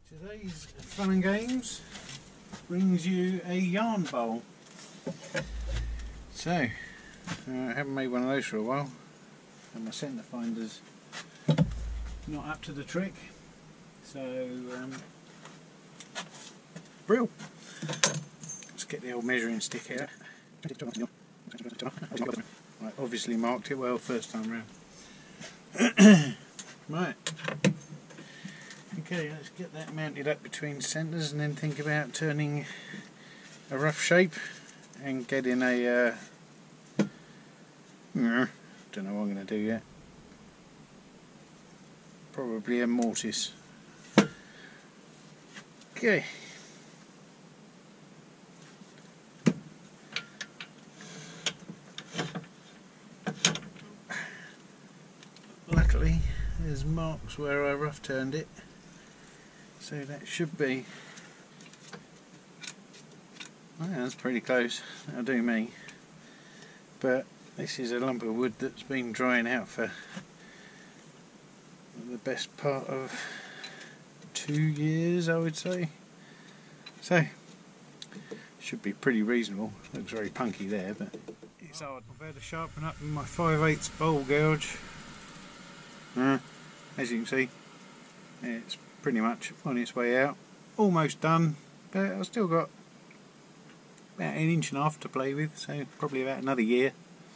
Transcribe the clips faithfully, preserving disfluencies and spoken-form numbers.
Today's fun and games brings you a yarn bowl. So, uh, I haven't made one of those for a while, and my centre finder's not up to the trick. So, um, brill. Let's get the old measuring stick out. I obviously marked it well first time round. Right. Okay, let's get that mounted up between centres and then think about turning a rough shape and getting a uh, don't know what I'm going to do yet. Probably a mortise. Okay. Luckily there's marks where I rough turned it, so that should be, oh, yeah, that's pretty close. That'll do me. But this is a lump of wood that's been drying out for the best part of two years, I would say. So should be pretty reasonable. Looks very punky there, but it's hard. I've had to sharpen up my five eighths bowl gouge. Uh, as you can see, it's pretty much on its way out. Almost done, but I've still got about an inch and a half to play with, so probably about another year.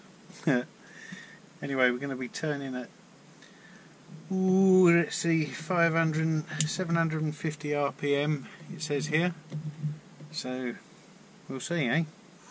Anyway, we're going to be turning at, ooh, let's see, five hundred, seven hundred fifty R P M it says here, so we'll see, eh?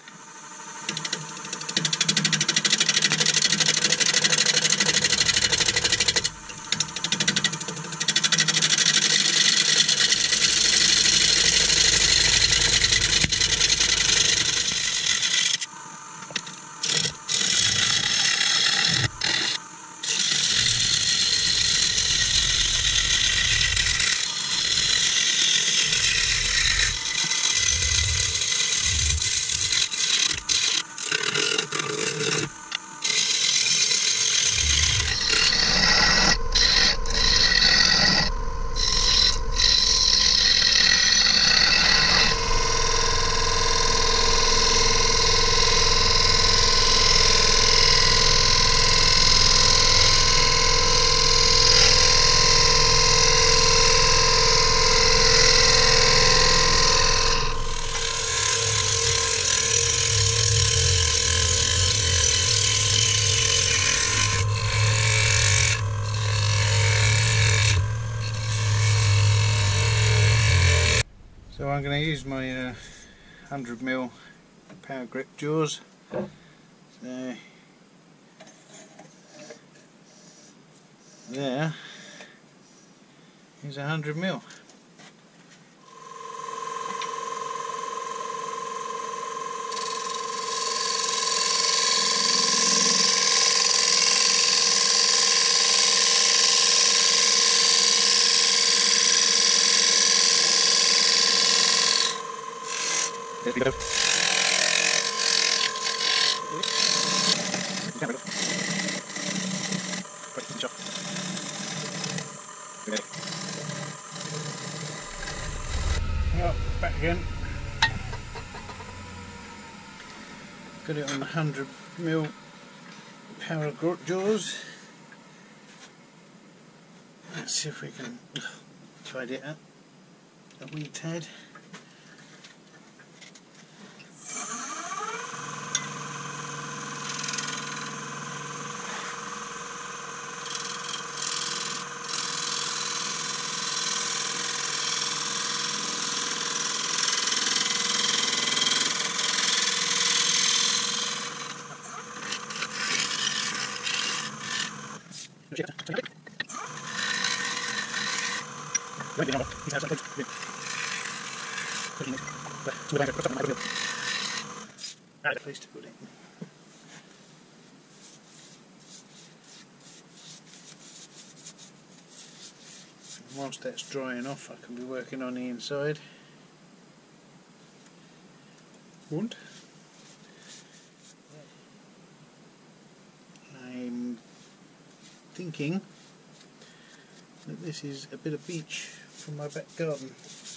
So I'm going to use my uh, one hundred mil power grip jaws. So there is one hundred mil. There we go. Well, back again. Got it on the one hundred mil power grip jaws. Let's see if we can tidy it up a wee tad. Place to put it. And whilst that's drying off, I can be working on the inside. And I'm thinking that this is a bit of beech from my back garden.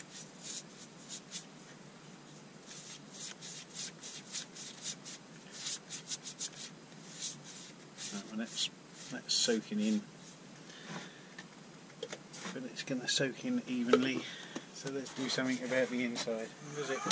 Right, well, that's, that's soaking in, but it's going to soak in evenly, so let's do something about the inside. What is it?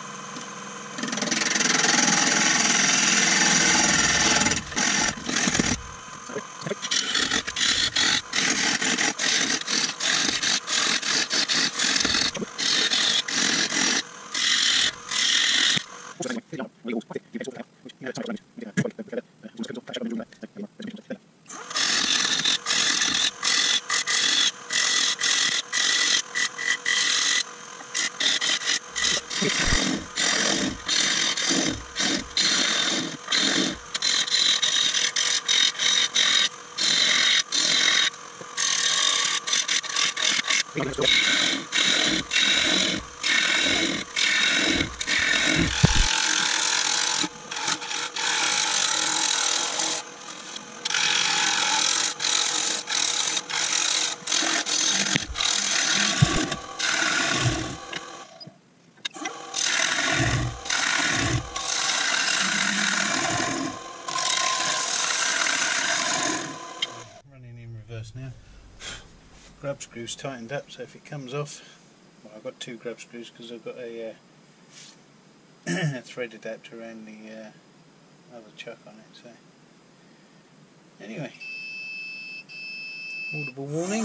Now, grub screws tightened up, so if it comes off, well, I've got two grub screws because I've got a, uh, a thread adapter around the uh, other chuck on it. So anyway, audible warning.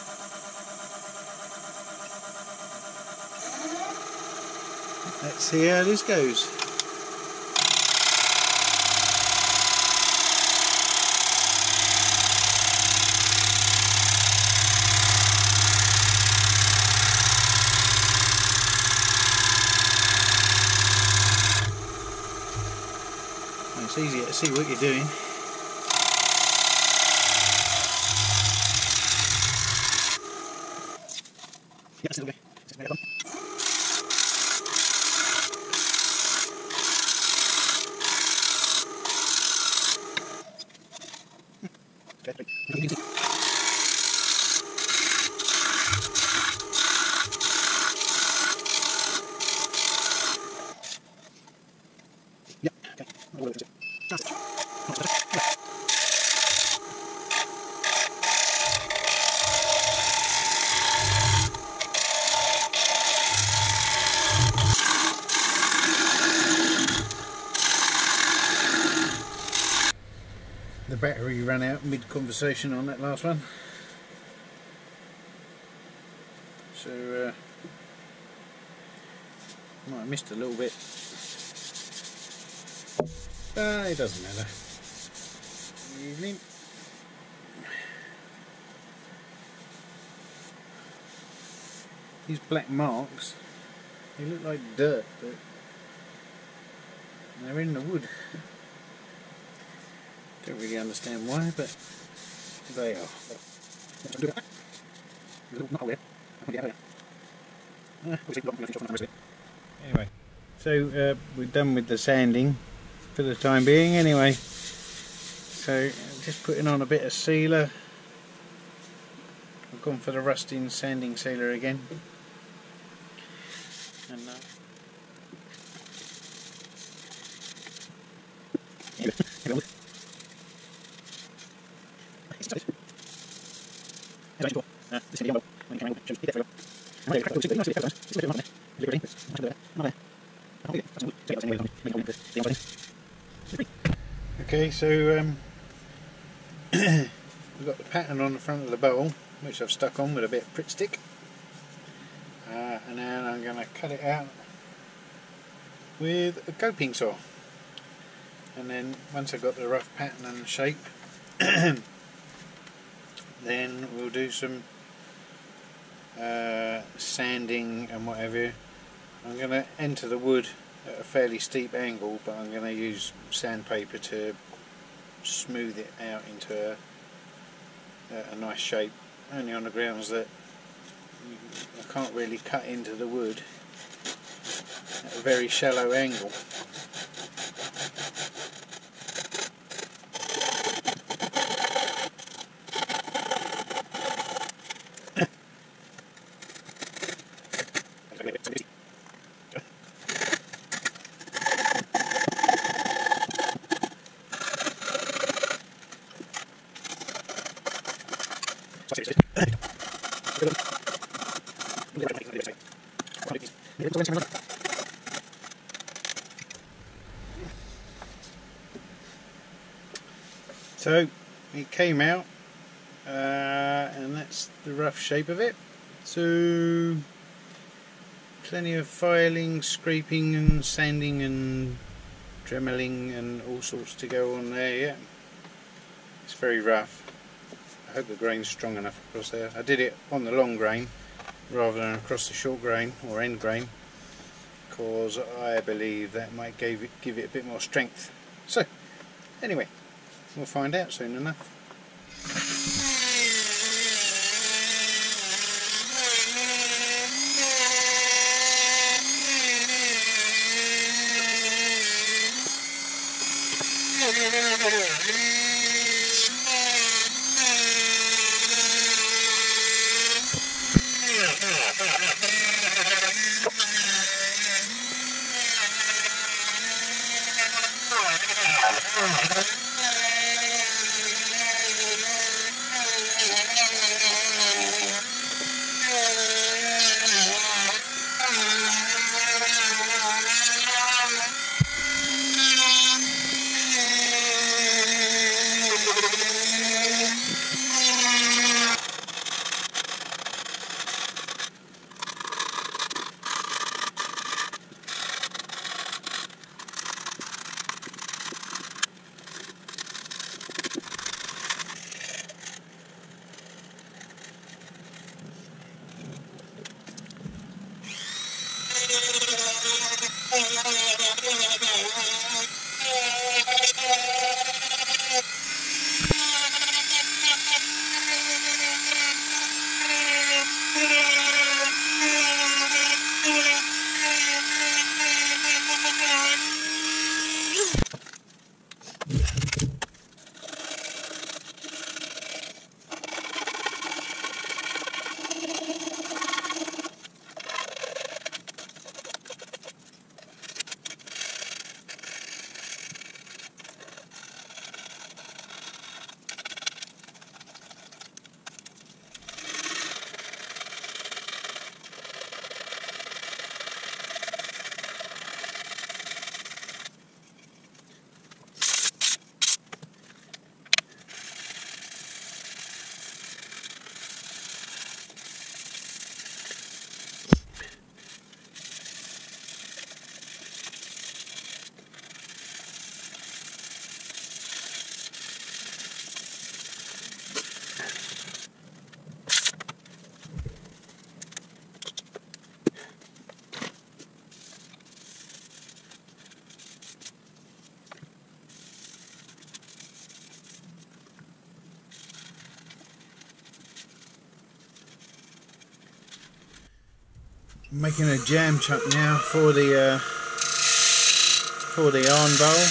Let's see how this goes. It's easier to see what you're doing. The battery ran out mid-conversation on that last one, so uh, might have missed a little bit, but it doesn't matter. Evening. These black marks, they look like dirt, but they're in the wood. Don't really understand why, but they are. Anyway, so uh, we're done with the sanding for the time being anyway. So just putting on a bit of sealer. I've gone for the rusting sanding sealer again. And uh, okay, so um, we've got the pattern on the front of the bowl, which I've stuck on with a bit of Pritt stick, uh, and then I'm going to cut it out with a coping saw. And then once I've got the rough pattern and shape, then we'll do some uh, sanding and whatever. I'm going to enter the wood at a fairly steep angle, but I'm going to use sandpaper to smooth it out into a, a nice shape, only on the grounds that I can't really cut into the wood at a very shallow angle. So it came out, uh, and that's the rough shape of it. So plenty of filing, scraping and sanding and dremeling and all sorts to go on there. Yeah, it's very rough. I hope the grain's strong enough across there. I did it on the long grain rather than across the short grain or end grain, because I believe that might give it, give it a bit more strength. So anyway, we'll find out soon enough. Making a jam chuck now for the uh, for the iron bowl.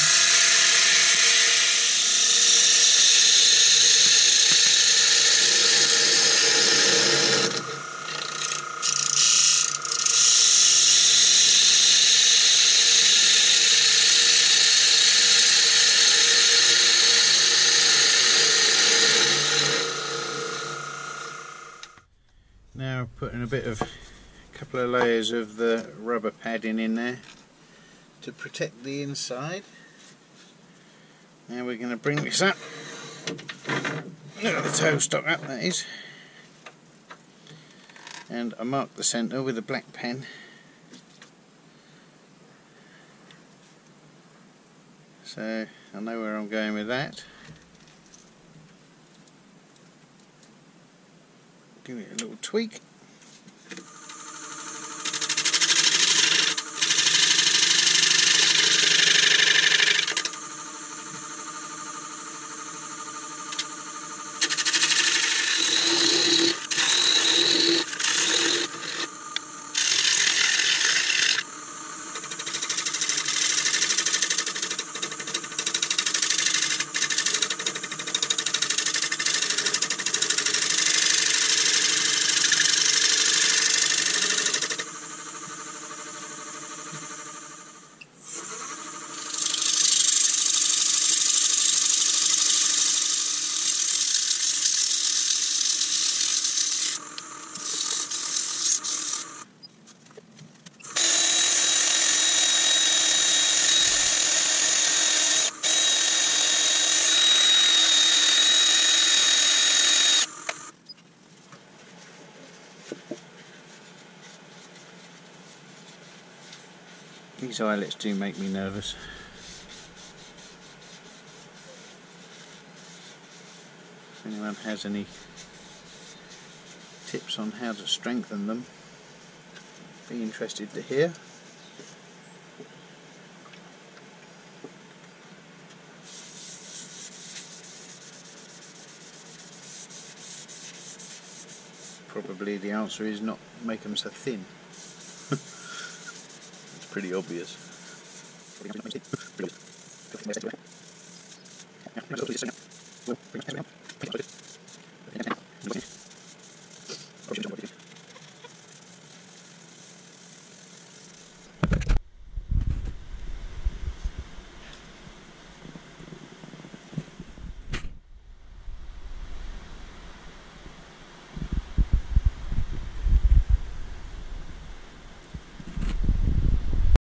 Now putting a bit of couple of layers of the rubber padding in there to protect the inside. Now we're going to bring this up. Look at the toe stock up, that is. And I mark the centre with a black pen. So I know where I'm going with that. Give it a little tweak. These eyelets do make me nervous. If anyone has any tips on how to strengthen them, be interested to hear. Probably the answer is not make them so thin. It's pretty obvious.